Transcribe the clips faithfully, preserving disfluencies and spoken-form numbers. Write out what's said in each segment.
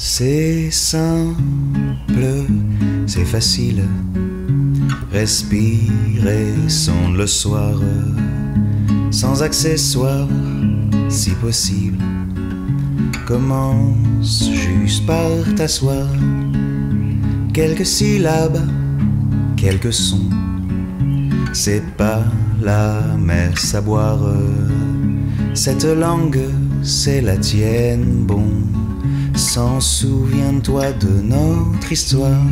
C'est simple, c'est facile. Respirer sonde le soir, sans accessoires, si possible. Commence juste par t'asseoir. Quelques syllabes, quelques sons. C'est pas la messe à boire. Cette langue, c'est la tienne, bon. S'en souviens-toi de notre histoire.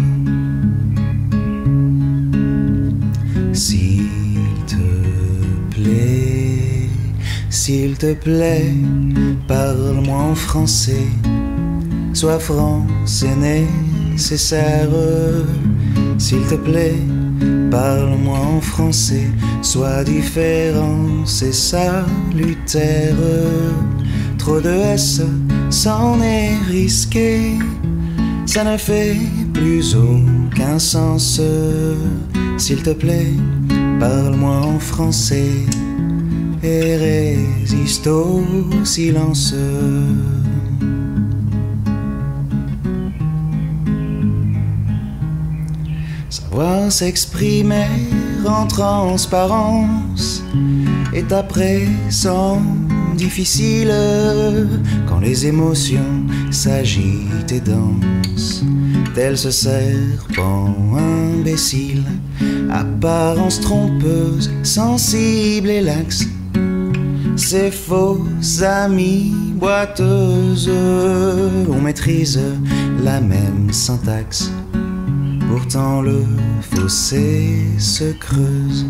S'il te plaît, s'il te plaît, parle-moi en français. Sois franc, c'est nécessaire. S'il te plaît, parle-moi en français. Sois différent, c'est salutaire. Trop de S, c'en est risqué. Ça ne fait plus aucun sens. S'il te plaît, parle-moi en français et résiste au silence. Savoir s'exprimer en transparence est à présent difficile quand les émotions s'agitent et dansent, tel ce serpent imbécile, apparence trompeuse, sensible et laxe. Ces fausses amies boiteuses, on maîtrise la même syntaxe. Pourtant le fossé se creuse.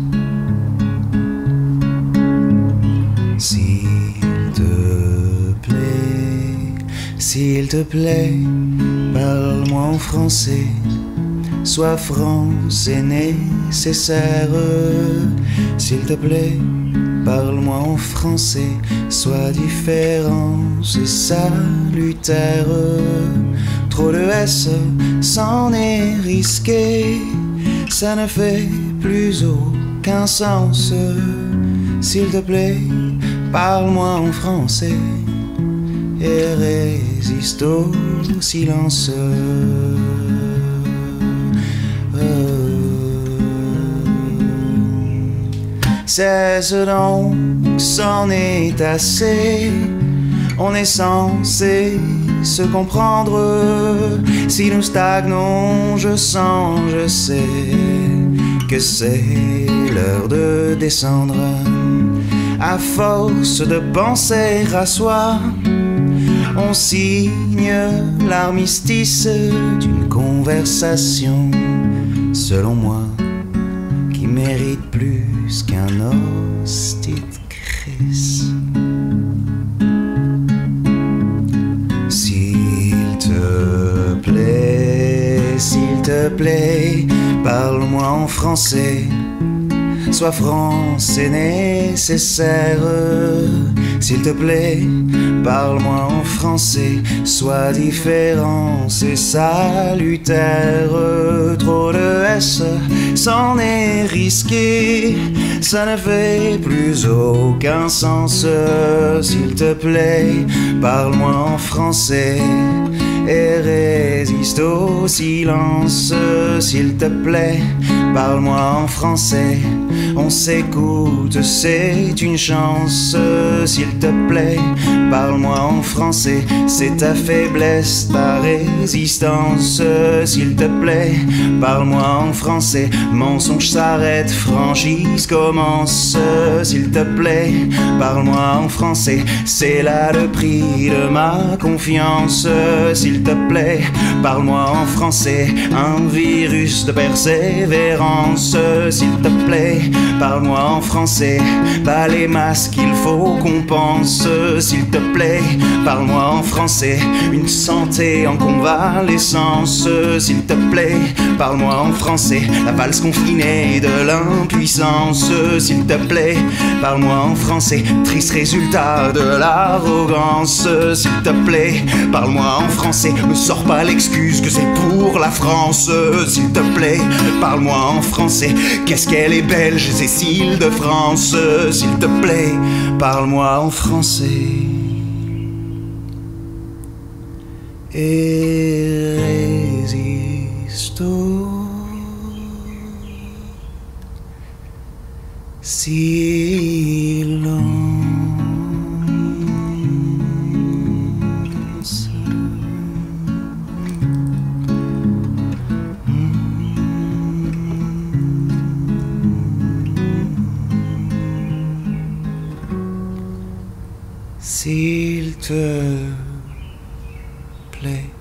S'il te plaît, s'il te plaît, parle-moi en français. Sois franc, c'est nécessaire. S'il te plaît, parle-moi en français. Sois différent, c'est salutaire. Trop de S, c'en est risqué. Ça ne fait plus aucun sens. S'il te plaît, parle-moi en français et résiste au silence. Cesse donc, c'en est assez. On est censé se comprendre. Si nous stagnons, je sens, je sais que c'est l'heure de descendre. À force de penser à soi, on signe l'armistice d'une conversation, selon moi, qui mérite plus qu'un hostie de Christ. S'il te plaît, s'il te plaît, parle-moi en français. Sois franc, c'est nécessaire. S'il te plaît, parle-moi en français. Sois différent, c'est salutaire. Trop de S, c'en est risqué. Ça ne fait plus aucun sens. S'il te plaît, parle-moi en français et résiste au silence. S'il te plaît, parle-moi en français. On s'écoute, c'est une chance. S'il te plaît, parle-moi en français. C'est ta faiblesse, ta résistance. S'il te plaît, parle-moi en français. Mensonge s'arrête, franchise commence. S'il te plaît, parle-moi en français. C'est là le prix de ma confiance. S'il te plaît, parle-moi en français. Un virus de persévérance. S'il te plaît, parle-moi en français. Pas les masques, il faut qu'on pense. S'il te plaît, parle-moi en français. Une santé en convalescence. S'il te plaît, parle-moi en français. La valse confinée de l'impuissance. S'il te plaît, parle-moi en français. Triste résultat de l'arrogance. S'il te plaît, parle-moi en français. Ne sors pas l'excuse que c'est pour la France. S'il te plaît, parle-moi en français. Qu'est-ce qu'elle est belle, Cécile de France. S'il te plaît, parle-moi en français et résisto. Silence. S'il te plaît.